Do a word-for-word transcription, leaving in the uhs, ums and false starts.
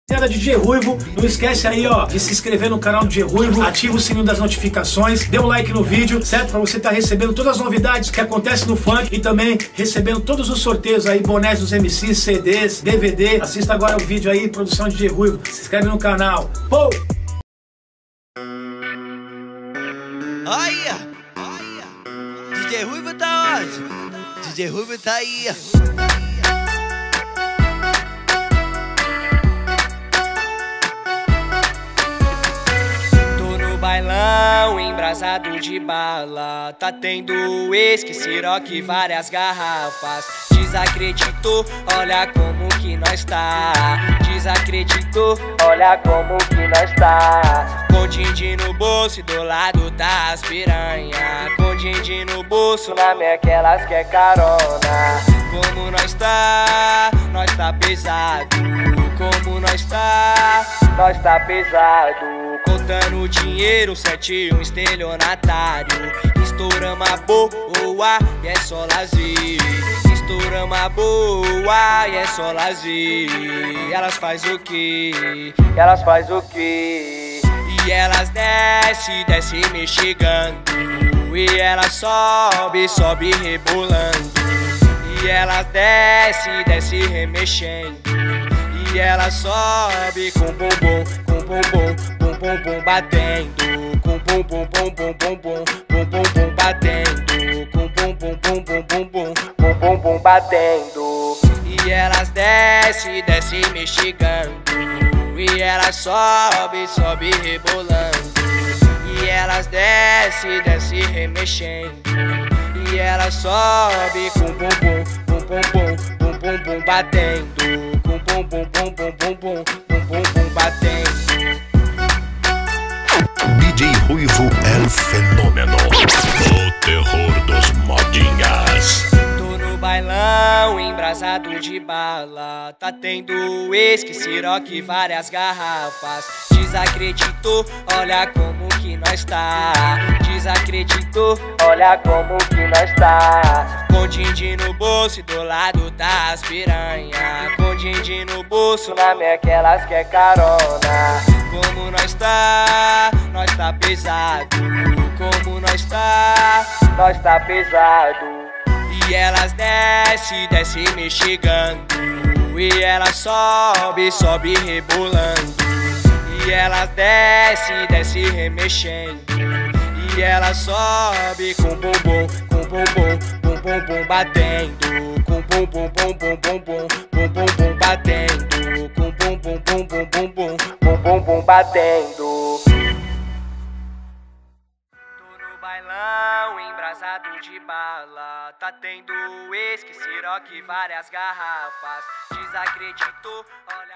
D J Ruivo, não esquece aí, ó, de se inscrever no canal do D J Ruivo, ativa o sininho das notificações, dê um like no vídeo, certo? Pra você estar recebendo todas as novidades que acontecem no funk e também recebendo todos os sorteios aí, bonés dos M Cs, C Ds, D V D. Assista agora o vídeo aí, produção D J Ruivo, se inscreve no canal. Pô! Olha, olha, D J Ruivo tá onde? D J Ruivo tá aí. Bailão embrasado de bala, tá tendo uísque, siroque, várias garrafas. Desacreditou, olha como que nós tá. Desacreditou, olha como que nós tá. Com din-din no bolso e do lado tá as piranha. Com din-din no bolso, na minha aquelas que é carona. Como nós tá, nós tá pesado. Como nós tá, nós tá pesado. Contando dinheiro, sete um estelionatário. Estouramos a boa e é só lazer. Estouramos a boa e é só lazer. Elas faz o que? Elas faz o que? E elas desce, desce me chegando. E elas sobe, sobe rebolando. E elas desce, desce remexendo. E ela sobe com bumbum, com bumbum, bum bum bum batendo, com bumbum bum bum bum bum, bum bum bum batendo, com bumbum bum bum bum bum, bum bum bum batendo. E elas desce, desce me chegando. E ela sobe, sobe rebolando. E elas desce, desce remexendo. E ela sobe com bumbum, bum bum bum, bum bum bum batendo. Bum bum bum bum bum bum, bum bum bum batendo. D J Ruivo é o fenômeno, o terror dos modinhas. Tô no bailão embrasado de bala, tá tendo uísque, siroque, várias garrafas. Desacreditou, olha como que nós tá. Desacreditou, olha como que nós tá. Com din-din no bolso e do lado tá as piranha. Com din-din no bolso, na minha aquelas que é carona. Como nós tá, nós tá pesado. Como nós tá, nós tá pesado. E elas desce, desce me chegando. E elas sobe, sobe rebolando. E elas desce, desce remexendo. E ela sobe com bumbum, com bumbum, bum bum bum batendo, com bumbum bum bum bum bum, bum bum bum batendo, com bumbum bum bum bum bum, bum bum bum batendo. Tô no bailão embrasado de bala, tá tendo uísque, siroque, várias garrafas. Desacreditou, olha